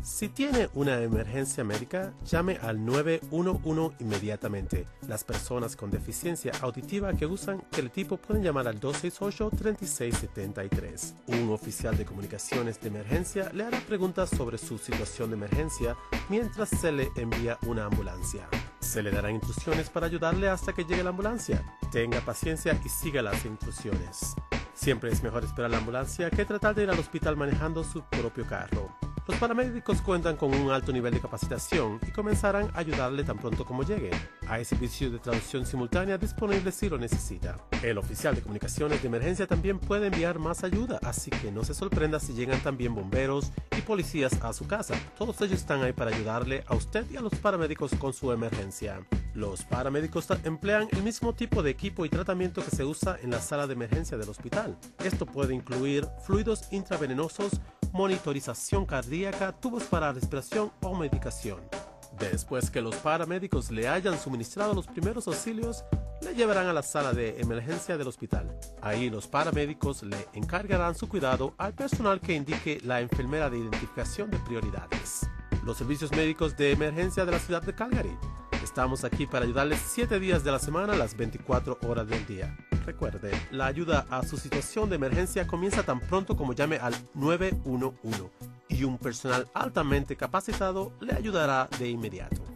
Si tiene una emergencia médica, llame al 911 inmediatamente. Las personas con deficiencia auditiva que usan teletipo pueden llamar al 268-3673. Un oficial de comunicaciones de emergencia le hará preguntas sobre su situación de emergencia mientras se le envía una ambulancia. Se le darán instrucciones para ayudarle hasta que llegue la ambulancia. Tenga paciencia y siga las instrucciones. Siempre es mejor esperar la ambulancia que tratar de ir al hospital manejando su propio carro. Los paramédicos cuentan con un alto nivel de capacitación y comenzarán a ayudarle tan pronto como llegue. Hay servicio de traducción simultánea disponible si lo necesita. El oficial de comunicaciones de emergencia también puede enviar más ayuda, así que no se sorprenda si llegan también bomberos y policías a su casa. Todos ellos están ahí para ayudarle a usted y a los paramédicos con su emergencia. Los paramédicos emplean el mismo tipo de equipo y tratamiento que se usa en la sala de emergencia del hospital. Esto puede incluir fluidos intravenosos, monitorización cardíaca, tubos para respiración o medicación. Después que los paramédicos le hayan suministrado los primeros auxilios, le llevarán a la sala de emergencia del hospital. Ahí los paramédicos le encargarán su cuidado al personal que indique la enfermera de identificación de prioridades. Los servicios médicos de emergencia de la ciudad de Calgary. Estamos aquí para ayudarles 7 días de la semana, las 24 horas del día. Recuerde, la ayuda a su situación de emergencia comienza tan pronto como llame al 911 y un personal altamente capacitado le ayudará de inmediato.